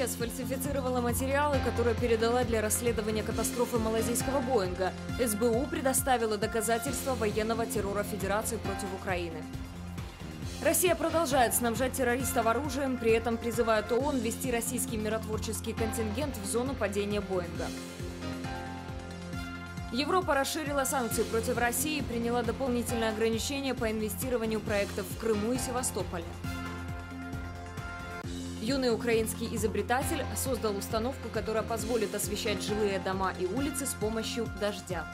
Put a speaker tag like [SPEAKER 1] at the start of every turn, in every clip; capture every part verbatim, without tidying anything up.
[SPEAKER 1] Россия сфальсифицировала материалы, которые передала для расследования катастрофы малазийского Боинга. эс бэ у предоставила доказательства военного террора Федерации против Украины. Россия продолжает снабжать террористов оружием, при этом призывает ООН ввести российский миротворческий контингент в зону падения Боинга. Европа расширила санкции против России и приняла дополнительные ограничения по инвестированию проектов в Крыму и Севастополе. Юный украинский изобретатель создал установку, которая позволит освещать жилые дома и улицы с помощью дождя.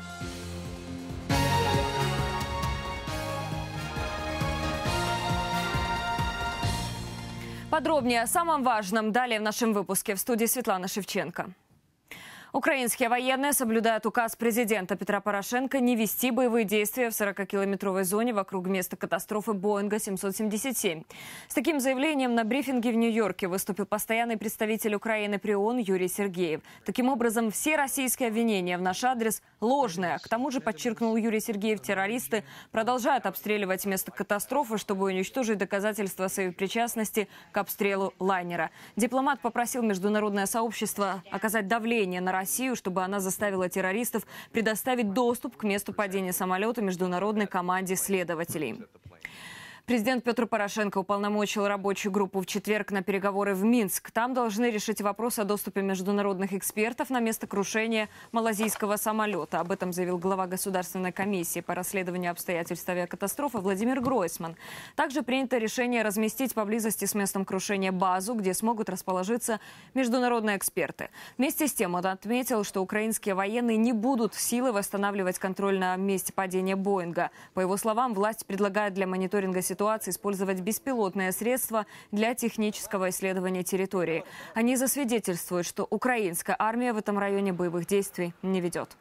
[SPEAKER 1] Подробнее о самом важном далее в нашем выпуске. В студии Светлана Шевченко. Украинские военные соблюдают указ президента Петра Порошенко не вести боевые действия в сорокакилометровой зоне вокруг места катастрофы Боинга семьсот семьдесят семь. С таким заявлением на брифинге в Нью-Йорке выступил постоянный представитель Украины при ООН Юрий Сергеев. Таким образом, все российские обвинения в наш адрес ложные. К тому же, подчеркнул Юрий Сергеев, террористы продолжают обстреливать место катастрофы, чтобы уничтожить доказательства своей причастности к обстрелу лайнера. Дипломат попросил международное сообщество оказать давление на Россию, чтобы она заставила террористов предоставить доступ к месту падения самолета международной команде следователей. Президент Петр Порошенко уполномочил рабочую группу в четверг на переговоры в Минск. Там должны решить вопрос о доступе международных экспертов на место крушения малазийского самолета. Об этом заявил глава Государственной комиссии по расследованию обстоятельств авиакатастрофы Владимир Гройсман. Также принято решение разместить поблизости с местом крушения базу, где смогут расположиться международные эксперты. Вместе с тем он отметил, что украинские военные не будут силой восстанавливать контроль на месте падения Боинга. По его словам, власть предлагает для мониторинга ситуации использовать беспилотные средства для технического исследования территории. Они засвидетельствуют, что украинская армия в этом районе боевых действий не ведет.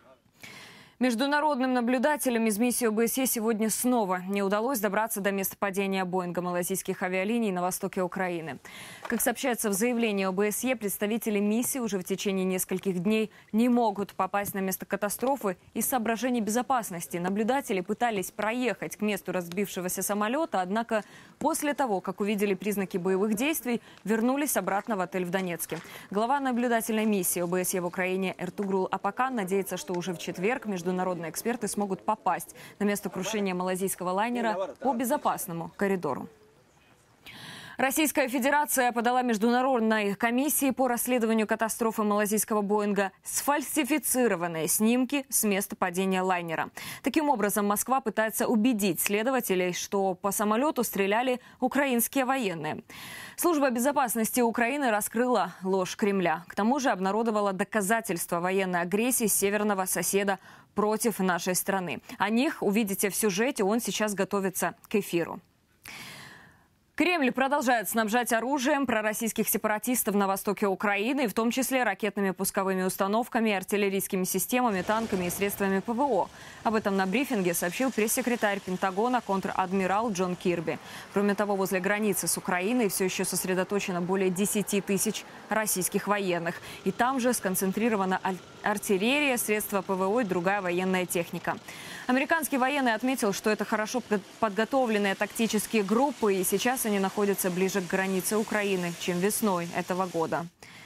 [SPEAKER 1] Международным наблюдателям из миссии о бэ эс е сегодня снова не удалось добраться до места падения Боинга малазийских авиалиний на востоке Украины. Как сообщается в заявлении о бэ эс е, представители миссии уже в течение нескольких дней не могут попасть на место катастрофы из соображений безопасности. Наблюдатели пытались проехать к месту разбившегося самолета, однако после того, как увидели признаки боевых действий, вернулись обратно в отель в Донецке. Глава наблюдательной миссии о бэ эс е в Украине Эртугрул Апакан надеется, что уже в четверг между Международные эксперты смогут попасть на место крушения малазийского лайнера по безопасному коридору. Российская Федерация подала Международной комиссии по расследованию катастрофы малазийского Боинга сфальсифицированные снимки с места падения лайнера. Таким образом, Москва пытается убедить следователей, что по самолету стреляли украинские военные. Служба безопасности Украины раскрыла ложь Кремля. К тому же обнародовала доказательства военной агрессии северного соседа против нашей страны. О них увидите в сюжете, он сейчас готовится к эфиру. Кремль продолжает снабжать оружием пророссийских сепаратистов на востоке Украины, в том числе ракетными пусковыми установками, артиллерийскими системами, танками и средствами пэ вэ о. Об этом на брифинге сообщил пресс-секретарь Пентагона контр-адмирал Джон Кирби. Кроме того, возле границы с Украиной все еще сосредоточено более десяти тысяч российских военных. И там же сконцентрирована артиллерия, средства пэ вэ о и другая военная техника. Американский военный отметил, что это хорошо подготовленные тактические группы, и сейчас они находятся ближе к границе Украины, чем весной этого года.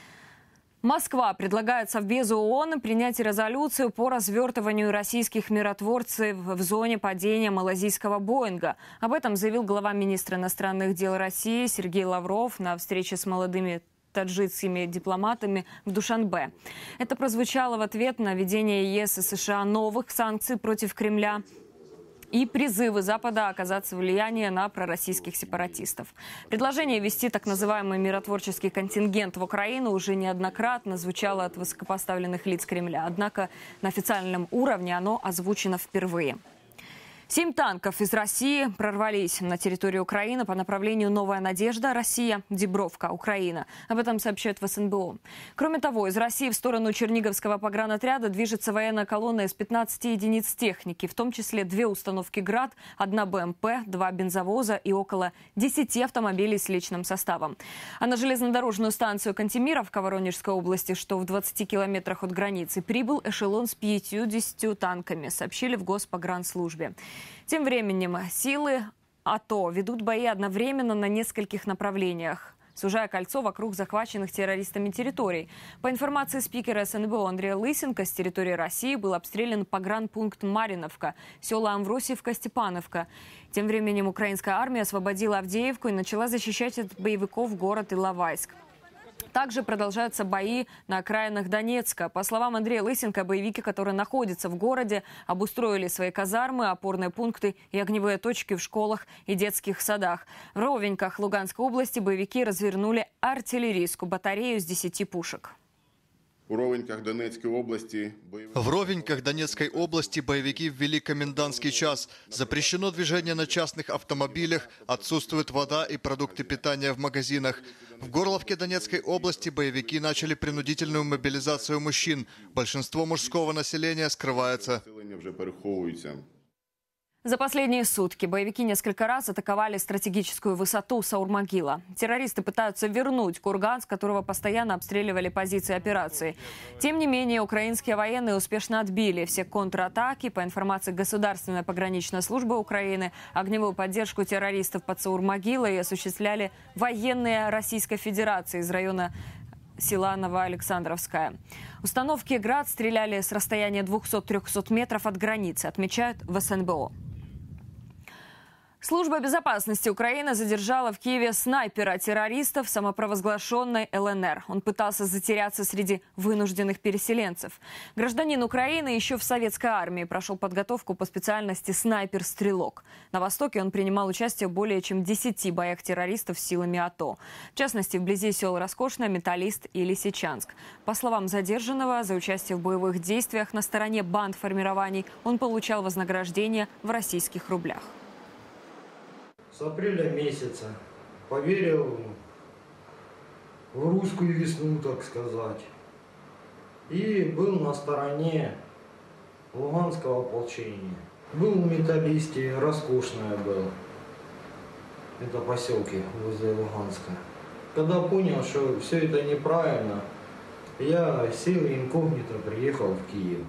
[SPEAKER 1] Москва предлагает Совбезу ООН принять резолюцию по развертыванию российских миротворцев в зоне падения малазийского Боинга. Об этом заявил глава министра иностранных дел России Сергей Лавров на встрече с молодыми таджикскими дипломатами в Душанбе. Это прозвучало в ответ на введение ЕС и США новых санкций против Кремля и призывы Запада оказаться влияние на пророссийских сепаратистов. Предложение ввести так называемый миротворческий контингент в Украину уже неоднократно звучало от высокопоставленных лиц Кремля. Однако на официальном уровне оно озвучено впервые. Семь танков из России прорвались на территорию Украины по направлению «Новая надежда», Россия, Дибровка, Украина. Об этом сообщают в эс эн бэ о. Кроме того, из России в сторону Черниговского погранотряда движется военная колонна из пятнадцати единиц техники, в том числе две установки «Град», одна бэ эм пэ, два бензовоза и около десяти автомобилей с личным составом. А на железнодорожную станцию Кантемировка Воронежской области, что в двадцати километрах от границы, прибыл эшелон с пятьюдесятью танками, сообщили в Госпогранслужбе. Тем временем силы АТО ведут бои одновременно на нескольких направлениях. сужая кольцо вокруг захваченных террористами территорий. По информации спикера СНБО Андрея Лысенко, с территории России был обстрелян погранпункт Мариновка, села Амвросиевка, Степановка. Тем временем украинская армия освободила Авдеевку и начала защищать от боевиков город Иловайск. Также продолжаются бои на окраинах Донецка. По словам Андрея Лысенко, боевики, которые находятся в городе, обустроили свои казармы, опорные пункты и огневые точки в школах и детских садах. В Ровеньках Луганской области боевики развернули артиллерийскую батарею с десяти пушек.
[SPEAKER 2] В Ровеньках Донецкой области
[SPEAKER 3] В Ровеньках Донецкой области боевики ввели комендантский час. Запрещено движение на частных автомобилях, отсутствует вода и продукты питания в магазинах. В Горловке Донецкой области боевики начали принудительную мобилизацию мужчин. Большинство мужского населения скрывается.
[SPEAKER 1] За последние сутки боевики несколько раз атаковали стратегическую высоту Саурмогила. Террористы пытаются вернуть курган, с которого постоянно обстреливали позиции операции. Тем не менее, украинские военные успешно отбили все контратаки. По информации Государственной пограничной службы Украины, огневую поддержку террористов под Саурмогилой осуществляли военные Российской Федерации из района села Новоалександровская. Установки «Град» стреляли с расстояния двухсот-трехсот метров от границы, отмечают в СНБО. Служба безопасности Украины задержала в Киеве снайпера террористов самопровозглашенной ЛНР. Он пытался затеряться среди вынужденных переселенцев. Гражданин Украины еще в советской армии прошел подготовку по специальности снайпер-стрелок. На Востоке он принимал участие в более чем десяти боях террористов с силами АТО. В частности, вблизи сел Роскошное, Металлист и Лисичанск. По словам задержанного, за участие в боевых действиях на стороне банд формирований он получал вознаграждение в российских рублях.
[SPEAKER 4] С апреля месяца поверил в русскую весну, так сказать, и был на стороне Луганского ополчения. Был в Металлисте, Роскошное был, это поселки возле Луганска. Когда понял, что все это неправильно, я сел инкогнито, приехал в Киев.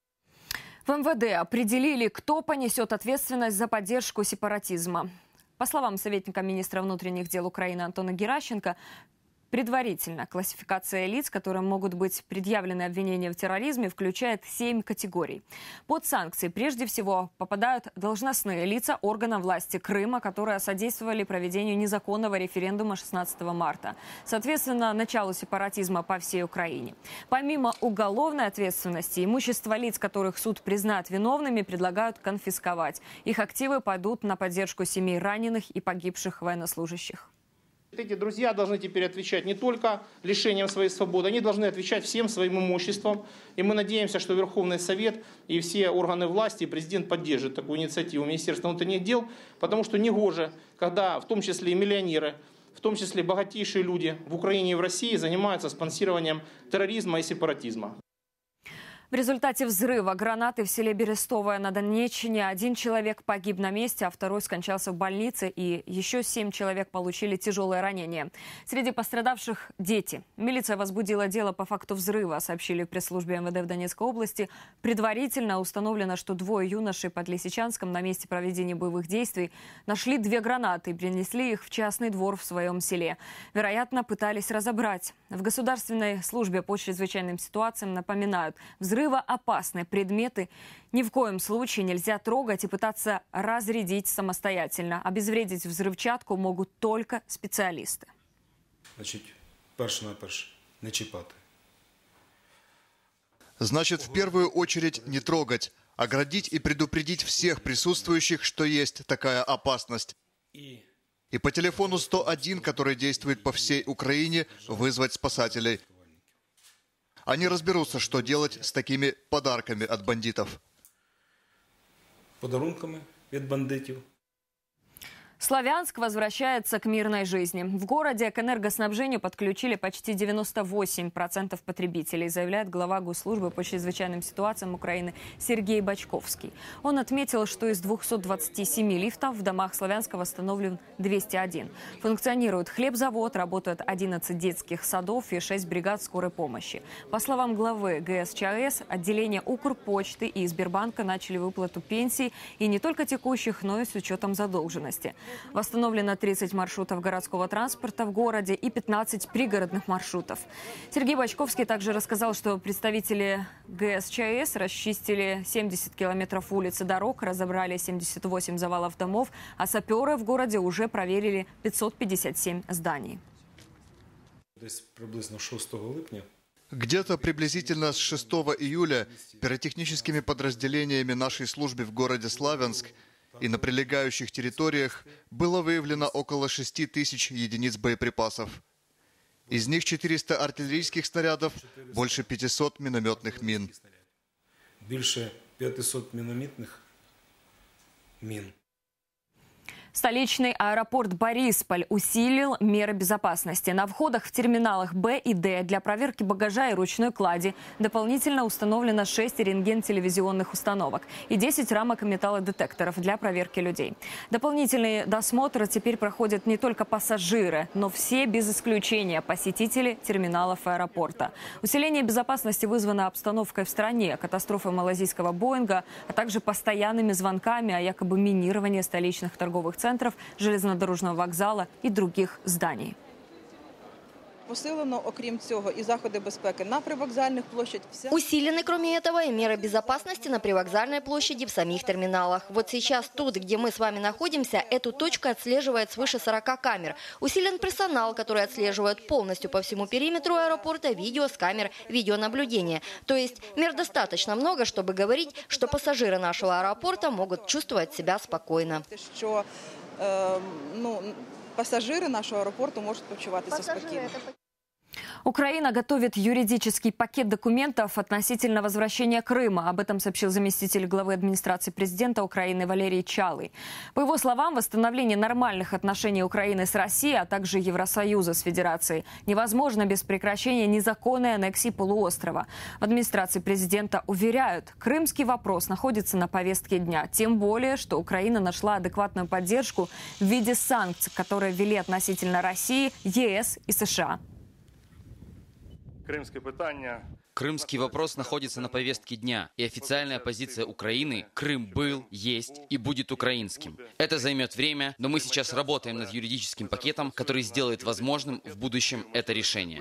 [SPEAKER 1] В МВД определили, кто понесет ответственность за поддержку сепаратизма. По словам советника министра внутренних дел Украины Антона Геращенко, предварительно классификация лиц, которым могут быть предъявлены обвинения в терроризме, включает семь категорий. Под санкции прежде всего попадают должностные лица органов власти Крыма, которые содействовали проведению незаконного референдума шестнадцатого марта. Соответственно, началу сепаратизма по всей Украине. Помимо уголовной ответственности, имущество лиц, которых суд признает виновными, предлагают конфисковать. Их активы пойдут на поддержку семей раненых и погибших военнослужащих.
[SPEAKER 5] Эти друзья должны теперь отвечать не только лишением своей свободы, они должны отвечать всем своим имуществом. И мы надеемся, что Верховный Совет и все органы власти, и президент поддержат такую инициативу Министерства внутренних дел, потому что негоже, когда в том числе и миллионеры, в том числе богатейшие люди в Украине и в России занимаются спонсированием терроризма и сепаратизма.
[SPEAKER 1] В результате взрыва гранаты в селе Берестовое на Донеччине один человек погиб на месте, а второй скончался в больнице, и еще семь человек получили тяжелое ранение. Среди пострадавших – дети. Милиция возбудила дело по факту взрыва, сообщили в пресс-службе МВД в Донецкой области. Предварительно установлено, что двое юношей под Лисичанском на месте проведения боевых действий нашли две гранаты и принесли их в частный двор в своем селе. Вероятно, пытались разобрать. В Государственной службе по чрезвычайным ситуациям напоминают – взрывоопасные предметы ни в коем случае нельзя трогать и пытаться разрядить самостоятельно. Обезвредить взрывчатку могут только специалисты.
[SPEAKER 6] Значит, перш-наперш не чіпати.
[SPEAKER 3] Значит, в первую очередь не трогать, оградить и предупредить всех присутствующих, что есть такая опасность. И по телефону сто один, который действует по всей Украине, вызвать спасателей. Они разберутся, что делать с такими подарками от бандитов.
[SPEAKER 6] Подарунками від бандитів.
[SPEAKER 1] Славянск возвращается к мирной жизни. В городе к энергоснабжению подключили почти девяносто восемь процентов потребителей, заявляет глава Госслужбы по чрезвычайным ситуациям Украины Сергей Бочковский. Он отметил, что из двухсот двадцати семи лифтов в домах Славянска восстановлен двести один. Функционирует хлебзавод, работают одиннадцать детских садов и шесть бригад скорой помощи. По словам главы ГСЧАЭС, отделения Укрпочты и Сбербанка начали выплату пенсий, и не только текущих, но и с учетом задолженности. Восстановлено тридцать маршрутов городского транспорта в городе и пятнадцать пригородных маршрутов. Сергей Бочковский также рассказал, что представители ГСЧС расчистили семьдесят километров улиц и дорог, разобрали семьдесят восемь завалов домов, а саперы в городе уже проверили пятьсот пятьдесят семь зданий.
[SPEAKER 6] Десь приблизно шостого липня.
[SPEAKER 3] Где-то приблизительно с шестого июля пиротехническими подразделениями нашей службы в городе Славянск и на прилегающих территориях было выявлено около шести тысяч единиц боеприпасов. Из них четыреста артиллерийских снарядов, больше пятисот минометных мин.
[SPEAKER 6] Більше п'ятисот мінометних мин.
[SPEAKER 1] Столичный аэропорт Борисполь усилил меры безопасности. На входах в терминалах Б и Д для проверки багажа и ручной клади дополнительно установлено шесть рентген-телевизионных установок и десять рамок металлодетекторов для проверки людей. Дополнительный досмотр теперь проходят не только пассажиры, но все без исключения посетители терминалов аэропорта. Усиление безопасности вызвано обстановкой в стране, катастрофой малазийского Боинга, а также постоянными звонками о якобы минировании столичных торговых центров, железнодорожного вокзала и других зданий.
[SPEAKER 7] Посилено, окрім цього, і заходи безпеки на привокзальних площадях.
[SPEAKER 8] Усилены, кроме этого, и меры безопасности на привокзальной площади в самих терминалах. Вот сейчас тут, где мы с вами находимся, эту точку отслеживает свыше сорока камер. Усилен персонал, который отслеживает полностью по всему периметру аэропорта видео с камер видеонаблюдения. То есть мер достаточно много, чтобы говорить, что пассажиры нашего аэропорта могут чувствовать себя спокойно.
[SPEAKER 7] Що, е, ну, пассажиры нашего аэропорта могут почувствовать себя спокойно.
[SPEAKER 1] Украина готовит юридический пакет документов относительно возвращения Крыма. Об этом сообщил заместитель главы администрации президента Украины Валерий Чалый. По его словам, восстановление нормальных отношений Украины с Россией, а также Евросоюза с Федерацией невозможно без прекращения незаконной аннексии полуострова. В администрации президента уверяют, крымский вопрос находится на повестке дня. Тем более, что Украина нашла адекватную поддержку в виде санкций, которые ввели относительно России, ЕС и США.
[SPEAKER 9] Крымский вопрос находится на повестке дня, и официальная позиция Украины – Крым был, есть и будет украинским. Это займет время, но мы сейчас работаем над юридическим пакетом, который сделает возможным в будущем это решение.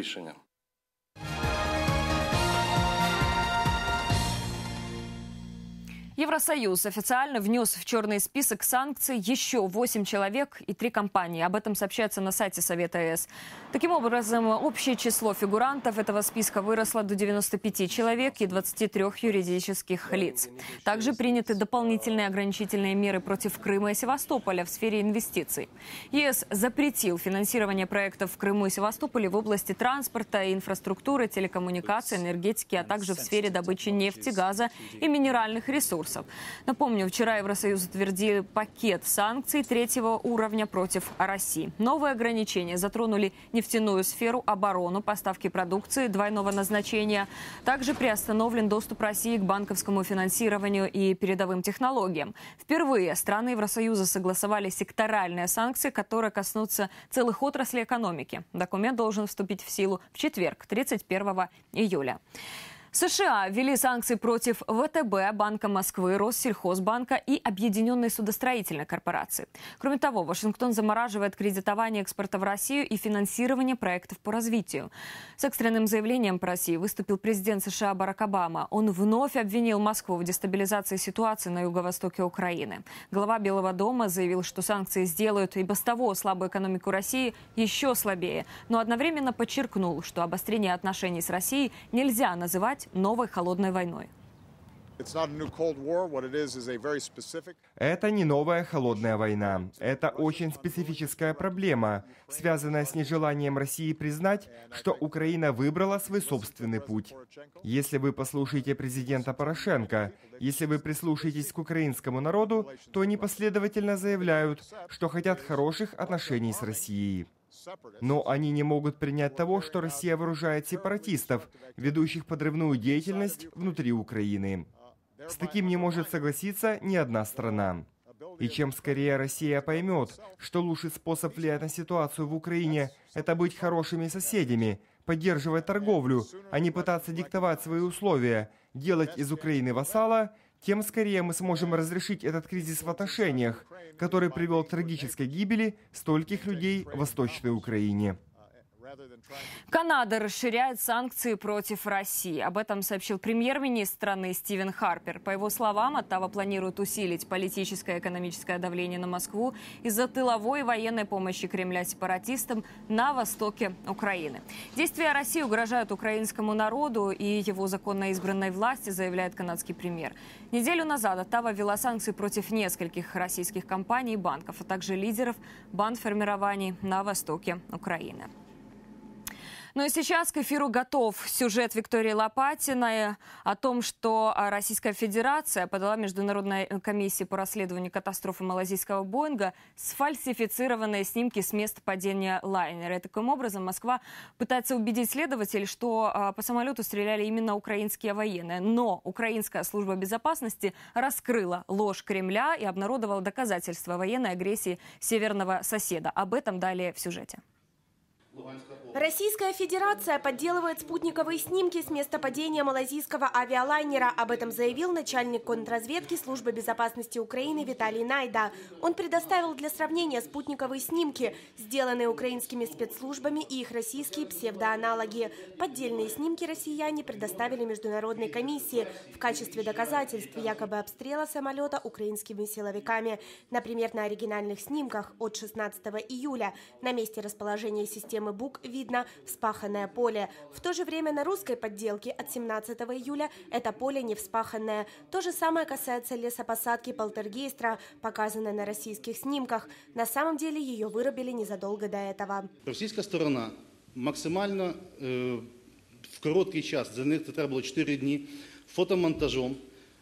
[SPEAKER 1] Евросоюз официально внес в черный список санкций еще восемь человек и три компании. Об этом сообщается на сайте Совета ЕС. Таким образом, общее число фигурантов этого списка выросло до девяноста пяти человек и двадцати трёх юридических лиц. Также приняты дополнительные ограничительные меры против Крыма и Севастополя в сфере инвестиций. ЕС запретил финансирование проектов в Крыму и Севастополе в области транспорта, инфраструктуры, телекоммуникаций, энергетики, а также в сфере добычи нефти, газа и минеральных ресурсов. Напомню, вчера Евросоюз утвердил пакет санкций третьего уровня против России. Новые ограничения затронули нефтяную сферу, оборону, поставки продукции двойного назначения. Также приостановлен доступ России к банковскому финансированию и передовым технологиям. Впервые страны Евросоюза согласовали секторальные санкции, которые коснутся целых отраслей экономики. Документ должен вступить в силу в четверг, тридцать первого июля. США ввели санкции против ВТБ, Банка Москвы, Россельхозбанка и Объединенной судостроительной корпорации. Кроме того, Вашингтон замораживает кредитование экспорта в Россию и финансирование проектов по развитию. С экстренным заявлением по России выступил президент США Барак Обама. Он вновь обвинил Москву в дестабилизации ситуации на юго-востоке Украины. Глава Белого дома заявил, что санкции сделают и без того слабую экономику России еще слабее, но одновременно подчеркнул, что обострение отношений с Россией нельзя называть новой холодной войной.
[SPEAKER 10] Это не новая холодная война. Это очень специфическая проблема, связанная с нежеланием России признать, что Украина выбрала свой собственный путь. Если вы послушаете президента Порошенко, если вы прислушаетесь к украинскому народу, то они последовательно заявляют, что хотят хороших отношений с Россией. Но они не могут принять того, что Россия вооружает сепаратистов, ведущих подрывную деятельность внутри Украины. С таким не может согласиться ни одна страна. И чем скорее Россия поймет, что лучший способ влиять на ситуацию в Украине – это быть хорошими соседями, поддерживать торговлю, а не пытаться диктовать свои условия, делать из Украины вассала, тем скорее мы сможем разрешить этот кризис в отношениях, который привел к трагической гибели стольких людей в Восточной Украине.
[SPEAKER 1] Канада расширяет санкции против России. Об этом сообщил премьер-министр страны Стивен Харпер. По его словам, Оттава планирует усилить политическое и экономическое давление на Москву из-за тыловой и военной помощи Кремля сепаратистам на востоке Украины. Действия России угрожают украинскому народу и его законно избранной власти, заявляет канадский премьер. Неделю назад Оттава ввела санкции против нескольких российских компаний и банков, а также лидеров бандформирований на востоке Украины. Ну и сейчас к эфиру готов сюжет Виктории Лопатиной о том, что Российская Федерация подала Международной комиссии по расследованию катастрофы малайзийского Боинга сфальсифицированные снимки с места падения лайнера. И таким образом Москва пытается убедить следователей, что по самолету стреляли именно украинские военные. Но Украинская служба безопасности раскрыла ложь Кремля и обнародовала доказательства военной агрессии северного соседа. Об этом далее в сюжете.
[SPEAKER 11] Российская Федерация подделывает спутниковые снимки с места падения малайзийского авиалайнера. Об этом заявил начальник контрразведки Службы безопасности Украины Виталий Найда. Он предоставил для сравнения спутниковые снимки, сделанные украинскими спецслужбами, и их российские псевдоаналоги. Поддельные снимки россияне предоставили Международной комиссии в качестве доказательств якобы обстрела самолета украинскими силовиками. Например, на оригинальных снимках от шестнадцатого июля на месте расположения системы БУК видно вспаханное поле. В то же время на русской подделке от семнадцатого июля это поле не вспаханное. То же самое касается лесопосадки Полтергейстра, показанной на российских снимках. На самом деле ее вырубили незадолго до этого.
[SPEAKER 12] Российская сторона максимально э, в короткий час, за них это было четыре дня, фотомонтажом.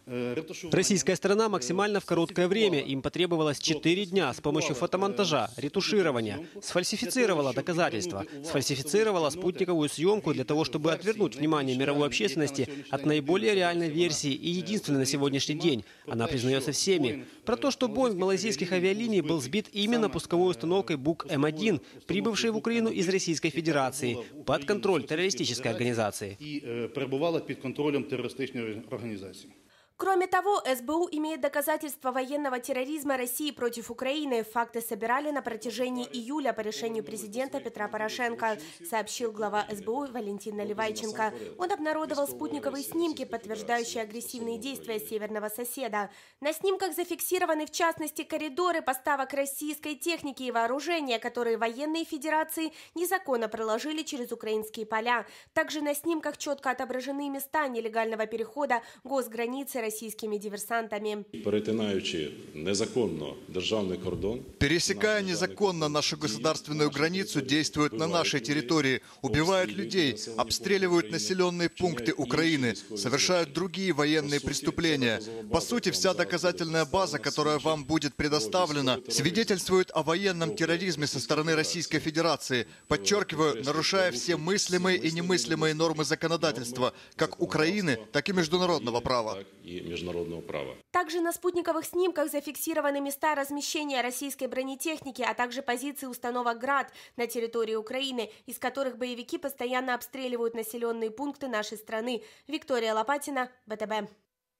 [SPEAKER 13] Российская сторона максимально в короткое время, им потребовалось четыре дня, с помощью фотомонтажа, ретуширования, сфальсифицировала доказательства, сфальсифицировала спутниковую съемку для того, чтобы отвернуть внимание мировой общественности от наиболее реальной версии и единственной на сегодняшний день. Она признается всеми. Про то, что Боинг малайзийских авиалиний был сбит именно пусковой установкой БУК Эм один, прибывшей в Украину из Российской Федерации, под контроль террористической организации.
[SPEAKER 12] И перебувала под контролем террористической организации.
[SPEAKER 11] Кроме того, эс бэ у имеет доказательства военного терроризма России против Украины. Факты собирали на протяжении июля по решению президента Петра Порошенко, сообщил глава эс бэ у Валентин Наливайченко. Он обнародовал спутниковые снимки, подтверждающие агрессивные действия северного соседа. На снимках зафиксированы, в частности, коридоры поставок российской техники и вооружения, которые военные федерации незаконно проложили через украинские поля. Также на снимках четко отображены места нелегального перехода госграницы российскими диверсантами.
[SPEAKER 14] Перетинаючи незаконно державный кордон,
[SPEAKER 3] пересекая незаконно нашу государственную границу, действуют на нашей территории, убивают людей, обстреливают населенные пункты Украины, совершают другие военные преступления. По сути, вся доказательная база, которая вам будет предоставлена, свидетельствует о военном терроризме со стороны Российской Федерации, подчеркиваю, нарушая все мыслимые и немыслимые нормы законодательства, как Украины, так и международного права.
[SPEAKER 14] и международного права.
[SPEAKER 11] Также на спутниковых снимках зафиксированы места размещения российской бронетехники, а также позиции установок «Град» на территории Украины, из которых боевики постоянно обстреливают населенные пункты нашей страны. Виктория Лопатина, вэ тэ бэ.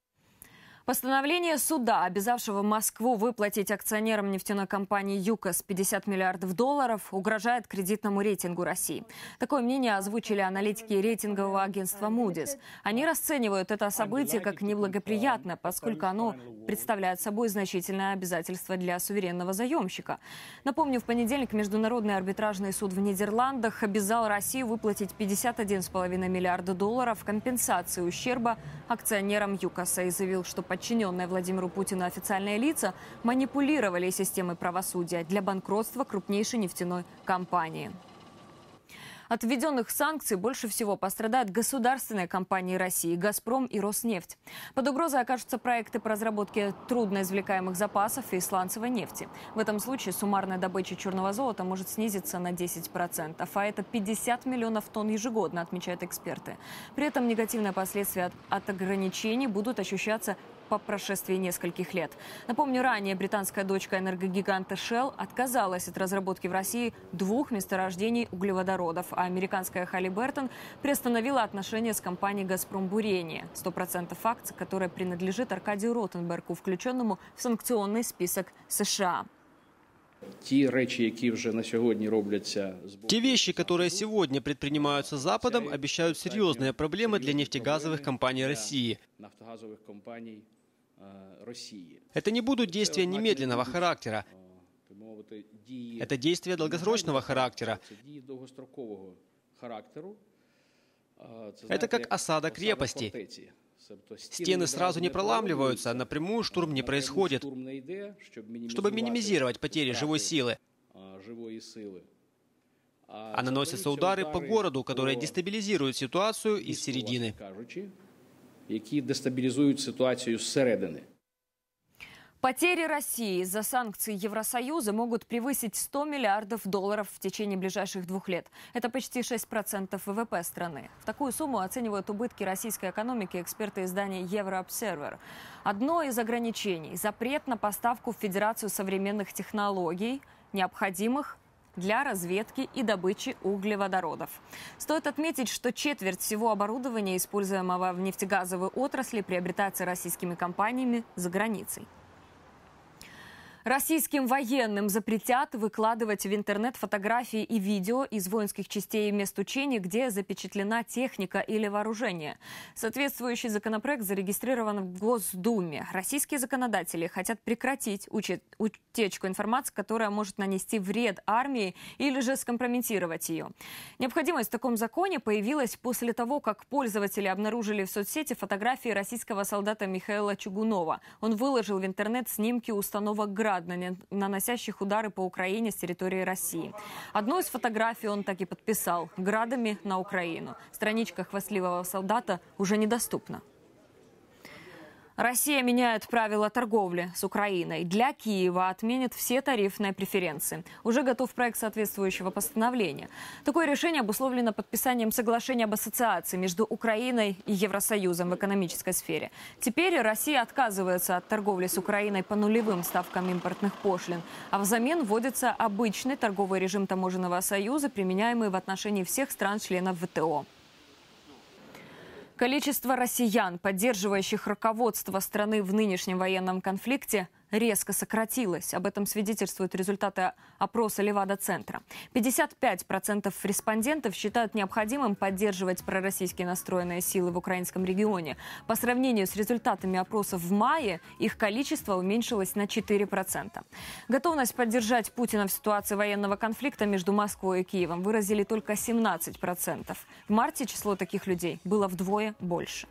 [SPEAKER 1] Постановление суда, обязавшего Москву выплатить акционерам нефтяной компании ЮКОС пятьдесят миллиардов долларов, угрожает кредитному рейтингу России. Такое мнение озвучили аналитики рейтингового агентства Moody's. Они расценивают это событие как неблагоприятное, поскольку оно представляет собой значительное обязательство для суверенного заемщика. Напомню, в понедельник Международный арбитражный суд в Нидерландах обязал Россию выплатить пятьдесят один и пять десятых миллиарда долларов компенсации ущерба акционерам ЮКОСа и заявил, что подчиненные Владимиру Путину официальные лица манипулировали системой правосудия для банкротства крупнейшей нефтяной компании. От введенных санкций больше всего пострадают государственные компании России – «Газпром» и «Роснефть». Под угрозой окажутся проекты по разработке трудноизвлекаемых запасов и сланцевой нефти. В этом случае суммарная добыча черного золота может снизиться на десять процентов, а это пятьдесят миллионов тонн ежегодно, отмечают эксперты. При этом негативные последствия от, от ограничений будут ощущаться по прошествии нескольких лет. Напомню, ранее британская дочка энергогиганта Shell отказалась от разработки в России двух месторождений углеводородов, а американская Halliburton приостановила отношения с компанией «Газпром Бурение», сто процентов акций, которая принадлежит Аркадию Ротенбергу, включенному в санкционный список США.
[SPEAKER 15] Те вещи, которые сегодня предпринимаются Западом, обещают серьезные проблемы для нефтегазовых компаний России. Это не будут действия немедленного характера. Это действия долгосрочного характера. Это как осада крепости. Стены сразу не проламливаются, напрямую штурм не происходит. Чтобы минимизировать потери живой силы, а наносятся удары по городу, которые дестабилизируют ситуацию из середины.
[SPEAKER 1] Потери России из-за санкций Евросоюза могут превысить сто миллиардов долларов в течение ближайших двух лет. Это почти шесть процентов ВВП страны. В такую сумму оценивают убытки российской экономики эксперты издания Еврообсервер. Одно из ограничений – запрет на поставку в Федерацию современных технологий, необходимых для разведки и добычи углеводородов. Стоит отметить, что четверть всего оборудования, используемого в нефтегазовой отрасли, приобретается российскими компаниями за границей. Российским военным запретят выкладывать в интернет фотографии и видео из воинских частей и мест учений, где запечатлена техника или вооружение. Соответствующий законопроект зарегистрирован в Госдуме. Российские законодатели хотят прекратить утечку информации, которая может нанести вред армии или же скомпрометировать ее. Необходимость в таком законе появилась после того, как пользователи обнаружили в соцсети фотографии российского солдата Михаила Чугунова. Он выложил в интернет снимки установок «Град», наносящих удары по Украине с территории России. Одну из фотографий он так и подписал «Градами на Украину». Страничка хвастливого солдата уже недоступна. Россия меняет правила торговли с Украиной. Для Киева отменит все тарифные преференции. Уже готов проект соответствующего постановления. Такое решение обусловлено подписанием соглашения об ассоциации между Украиной и Евросоюзом в экономической сфере. Теперь Россия отказывается от торговли с Украиной по нулевым ставкам импортных пошлин, а взамен вводится обычный торговый режим таможенного союза, применяемый в отношении всех стран-членов ВТО. Количество россиян, поддерживающих руководство страны в нынешнем военном конфликте, резко сократилось. Об этом свидетельствуют результаты опроса Левада-центра. пятьдесят пять процентов респондентов считают необходимым поддерживать пророссийски настроенные силы в украинском регионе. По сравнению с результатами опросов в мае, их количество уменьшилось на четыре процента. Готовность поддержать Путина в ситуации военного конфликта между Москвой и Киевом выразили только семнадцать процентов. В марте число таких людей было вдвое больше.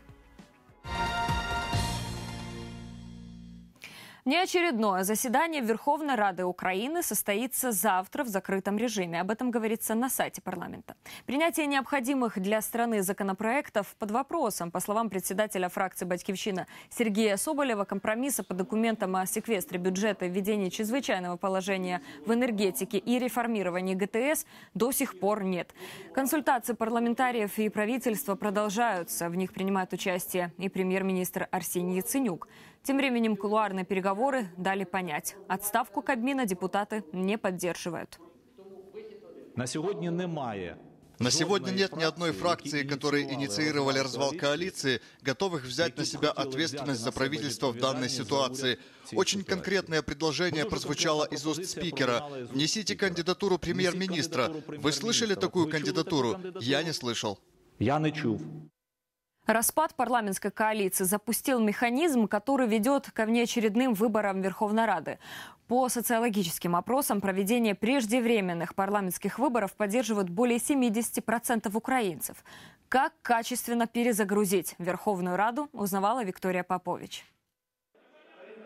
[SPEAKER 1] Неочередное заседание Верховной Рады Украины состоится завтра в закрытом режиме. Об этом говорится на сайте парламента. Принятие необходимых для страны законопроектов под вопросом. По словам председателя фракции «Батькивщина» Сергея Соболева, компромисса по документам о секвестре бюджета, введении чрезвычайного положения в энергетике и реформировании ГТС до сих пор нет. Консультации парламентариев и правительства продолжаются. В них принимает участие и премьер-министр Арсений Яценюк. Тем временем кулуарные переговоры дали понять, отставку Кабмина депутаты не поддерживают.
[SPEAKER 16] На сегодня немає.
[SPEAKER 3] На сегодня нет ни одной фракции, которые инициировали развал коалиции, готовых взять на себя ответственность за правительство в данной ситуации. Очень конкретное предложение прозвучало из уст спикера. Внесите кандидатуру премьер-министра. Вы слышали такую кандидатуру? Я не слышал.
[SPEAKER 16] Я не чув.
[SPEAKER 1] Распад парламентской коалиции запустил механизм, который ведет ко внеочередным выборам Верховной Рады. По социологическим опросам проведение преждевременных парламентских выборов поддерживают более семидесяти процентов украинцев. Как качественно перезагрузить Верховную Раду, узнавала Виктория Попович.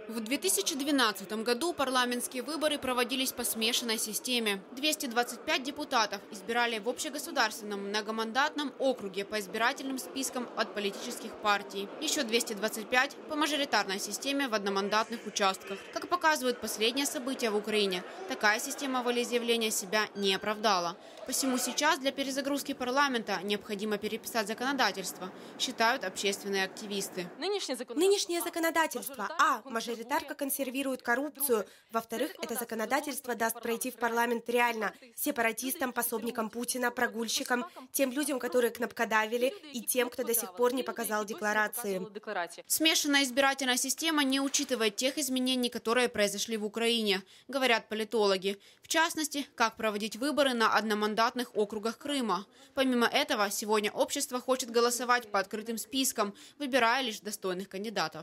[SPEAKER 17] В две тысячи двенадцатом году парламентские выборы проводились по смешанной системе. двести двадцать пять депутатов избирали в общегосударственном многомандатном округе по избирательным спискам от политических партий. Еще двести двадцать пять по мажоритарной системе в одномандатных участках. Как показывают последние события в Украине, такая система волеизъявления себя не оправдала. Посему сейчас для перезагрузки парламента необходимо переписать законодательство, считают общественные активисты.
[SPEAKER 11] Нынешнее законодательство, а, мажоритарка консервирует коррупцию, во-вторых, это законодательство даст пройти в парламент реально сепаратистам, пособникам Путина, прогульщикам, тем людям, которые кнопкодавили, и тем, кто до сих пор не показал декларации.
[SPEAKER 17] Смешанная избирательная система не учитывает тех изменений, которые произошли в Украине, говорят политологи. В частности, как проводить выборы на одномандатных округах Крыма. Помимо этого, сегодня общество хочет голосовать по открытым спискам, выбирая лишь достойных кандидатов.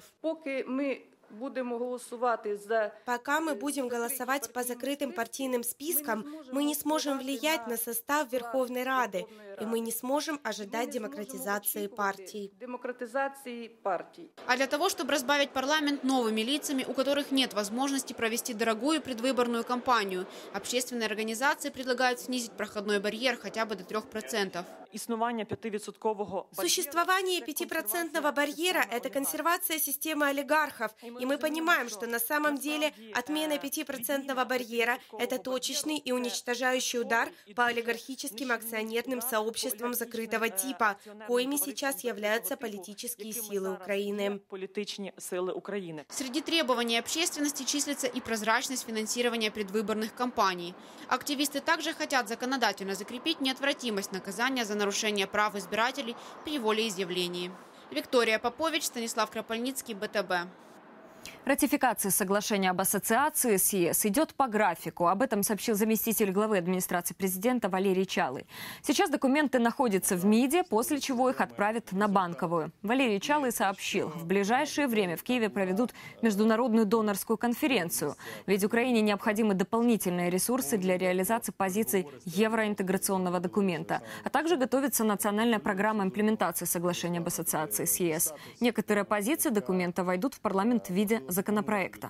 [SPEAKER 11] Пока мы будем голосовать по закрытым партийным спискам, мы не сможем влиять на состав Верховной Рады, и мы не сможем ожидать демократизации партий.
[SPEAKER 17] А для того, чтобы разбавить парламент новыми лицами, у которых нет возможности провести дорогую предвыборную кампанию, общественные организации предлагают снизить проходной барьер хотя бы до трех процентов.
[SPEAKER 11] Существование пятипроцентного барьера – это консервация системы олигархов, и мы понимаем, что на самом деле отмена пятипроцентного барьера – это точечный и уничтожающий удар по олигархическим акционерным сообществам закрытого типа, коими сейчас являются политические силы Украины.
[SPEAKER 17] Среди требований общественности числится и прозрачность финансирования предвыборных кампаний. Активисты также хотят законодательно закрепить неотвратимость наказания за нарушение прав избирателей при волеизъявлении. Виктория Попович, Станислав Кропальницкий, БТБ.
[SPEAKER 1] Ратификация соглашения об ассоциации с ЕС идет по графику. Об этом сообщил заместитель главы администрации президента Валерий Чалый. Сейчас документы находятся в МИДе, после чего их отправят на Банковую. Валерий Чалый сообщил, в ближайшее время в Киеве проведут международную донорскую конференцию. Ведь Украине необходимы дополнительные ресурсы для реализации позиций евроинтеграционного документа. А также готовится национальная программа имплементации соглашения об ассоциации с ЕС. Некоторые позиции документа войдут в парламент в виде законопроекта.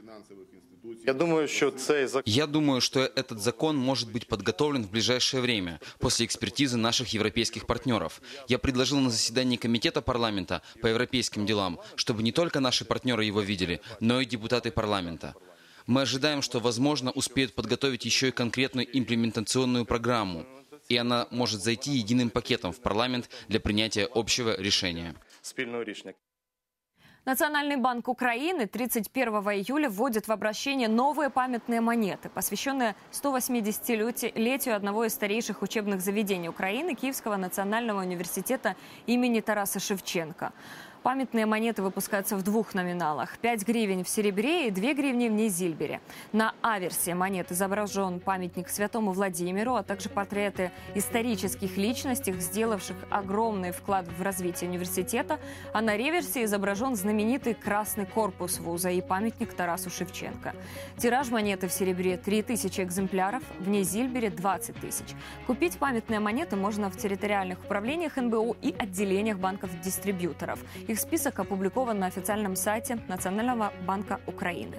[SPEAKER 18] Я думаю, что
[SPEAKER 9] Я думаю, что этот закон может быть подготовлен в ближайшее время, после экспертизы наших европейских партнеров. Я предложил на заседании Комитета парламента по европейским делам, чтобы не только наши партнеры его видели, но и депутаты парламента. Мы ожидаем, что, возможно, успеют подготовить еще и конкретную имплементационную программу, и она может зайти единым пакетом в парламент для принятия общего решения.
[SPEAKER 1] Национальный банк Украины тридцать первого июля вводит в обращение новые памятные монеты, посвященные сто восьмидесятилетию одного из старейших учебных заведений Украины, Киевского национального университета имени Тараса Шевченко. Памятные монеты выпускаются в двух номиналах. пять гривен в серебре и две гривни в нейзильбере. На аверсе монет изображен памятник святому Владимиру, а также портреты исторических личностей, сделавших огромный вклад в развитие университета. А на реверсе изображен знаменитый красный корпус вуза и памятник Тарасу Шевченко. Тираж монеты в серебре три тысячи экземпляров, в нейзильбере двадцать тысяч. Купить памятные монеты можно в территориальных управлениях эн бэ о и отделениях банков-дистрибьюторов. Их список опубликован на официальном сайте Национального банка Украины.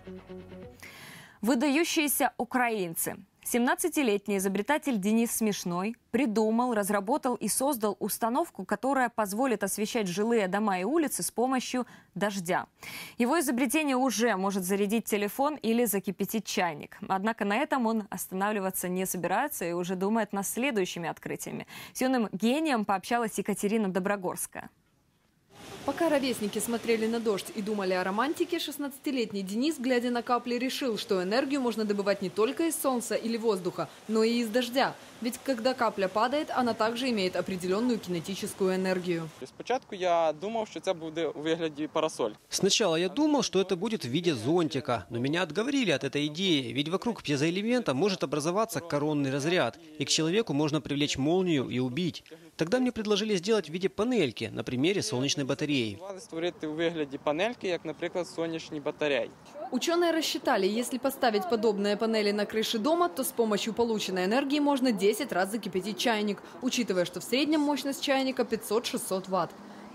[SPEAKER 1] Выдающиеся украинцы. семнадцатилетний изобретатель Денис Смешной придумал, разработал и создал установку, которая позволит освещать жилые дома и улицы с помощью дождя. Его изобретение уже может зарядить телефон или закипятить чайник. Однако на этом он останавливаться не собирается и уже думает над следующими открытиями. С юным гением пообщалась Екатерина Доброгорская.
[SPEAKER 19] Пока ровесники смотрели на дождь и думали о романтике, шестнадцатилетний Денис, глядя на капли, решил, что энергию можно добывать не только из солнца или воздуха, но и из дождя. Ведь когда капля падает, она также имеет определенную кинетическую энергию.
[SPEAKER 20] Спочатку я думал, что это будет в виде парасоль.
[SPEAKER 13] Сначала я думал, что это будет в виде зонтика, но меня отговорили от этой идеи, ведь вокруг пьезоэлемента может образоваться коронный разряд, и к человеку можно привлечь молнию и убить. Тогда мне предложили сделать в виде панельки на примере солнечной батареи.
[SPEAKER 20] Створити в вигляді панельки, як, наприклад, сонячні батареї.
[SPEAKER 19] Ученые рассчитали, если поставить подобные панели на крыше дома, то с помощью полученной энергии можно десять раз закипятить чайник, учитывая, что в среднем мощность чайника пятьсот-шестьсот ватт.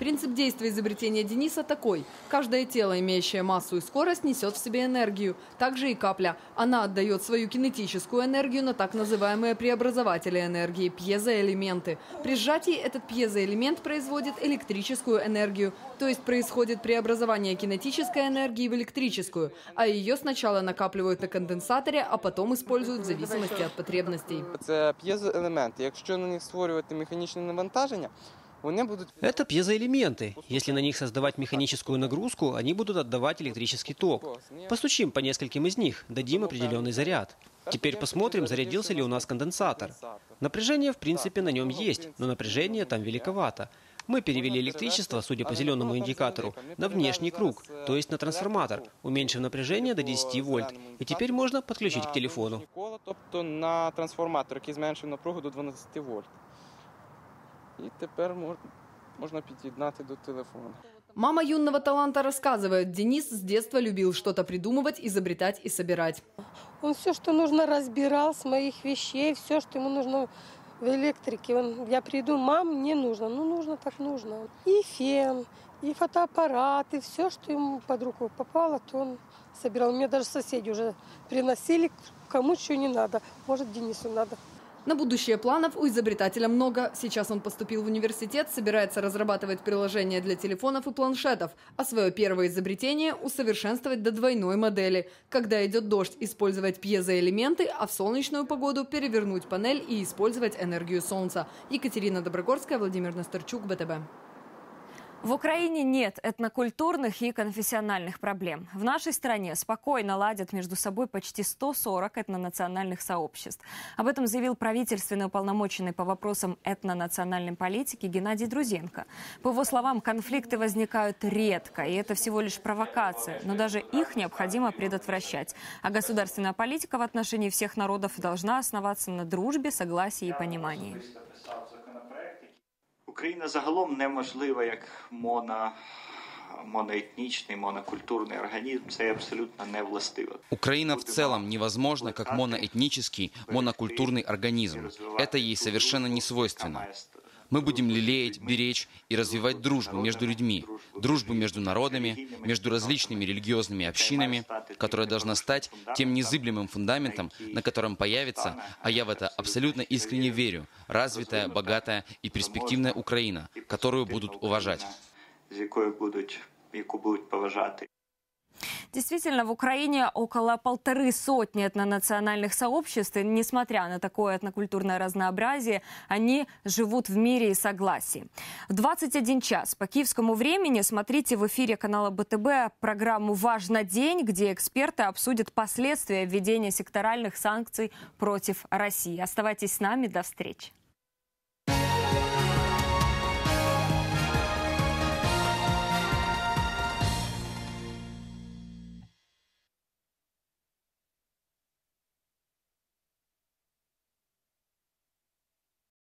[SPEAKER 19] Принцип действия изобретения Дениса такой. Каждое тело, имеющее массу и скорость, несет в себе энергию. Также и капля. Она отдает свою кинетическую энергию на так называемые преобразователи энергии – пьезоэлементы. При сжатии этот пьезоэлемент производит электрическую энергию. То есть происходит преобразование кинетической энергии в электрическую. А ее сначала накапливают на конденсаторе, а потом используют в зависимости от потребностей.
[SPEAKER 20] Це п'єзоелементи. Якщо на них створювати механічне навантаження, вони будуть...
[SPEAKER 13] Это пьезоэлементы. Если на них создавать механическую нагрузку, они будут отдавать электрический ток. Постучим по нескольким из них, дадим определенный заряд. Теперь посмотрим, зарядился ли у нас конденсатор. Напряжение, в принципе, на нем есть, но напряжение там великовато. Мы перевели электричество, судя по зеленому индикатору, на внешний круг, то есть на трансформатор, уменьшив напряжение до десяти вольт. И теперь можно подключить к телефону.
[SPEAKER 20] Тобто на трансформатор, який зменшив напругу до дванадцяти вольт. І тепер можна під'єднати до телефону.
[SPEAKER 19] Мама юного таланта рассказывает, Денис с детства любил что-то придумывать, изобретать и собирать.
[SPEAKER 21] Он все, что нужно, разбирал с моих вещей, все, что ему нужно в электрике. Он, я приду, мам, не нужно. Ну, нужно, так нужно. И фен, и фотоаппарат, и все, что ему под руку попало, то он собирал. Мне даже соседи уже приносили, кому что не надо. Может, Денису надо.
[SPEAKER 19] На будущее планов у изобретателя много. Сейчас он поступил в университет, собирается разрабатывать приложения для телефонов и планшетов, а свое первое изобретение усовершенствовать до двойной модели. Когда идет дождь, использовать пьезоэлементы, а в солнечную погоду перевернуть панель и использовать энергию солнца. Екатерина Доброгорская, Владимир Насторчук, БТБ.
[SPEAKER 1] В Украине нет этнокультурных и конфессиональных проблем. В нашей стране спокойно ладят между собой почти сто сорок этнонациональных сообществ. Об этом заявил правительственный уполномоченный по вопросам этнонациональной политики Геннадий Друзенко. По его словам, конфликты возникают редко, и это всего лишь провокация, но даже их необходимо предотвращать. А государственная политика в отношении всех народов должна основаться на дружбе, согласии и понимании.
[SPEAKER 22] Україна загалом неможлива як моно, моноэтничный, монокультурный организм. Це абсолютно не властиво.
[SPEAKER 9] Украина в целом невозможна как моноэтнический, монокультурный организм. Это ей совершенно не свойственно. Мы будем лелеять, беречь и развивать дружбу между людьми, дружбу между народами, между различными религиозными общинами, которая должна стать тем незыблемым фундаментом, на котором появится, а я в это абсолютно искренне верю, развитая, богатая и перспективная Украина, которую будут уважать.
[SPEAKER 1] Действительно, в Украине около полторы сотни этнонациональных сообществ, и несмотря на такое этнокультурное разнообразие, они живут в мире и согласии. В двадцать один час по киевскому времени смотрите в эфире канала БТБ программу «Важно день», где эксперты обсудят последствия введения секторальных санкций против России. Оставайтесь с нами, до встречи.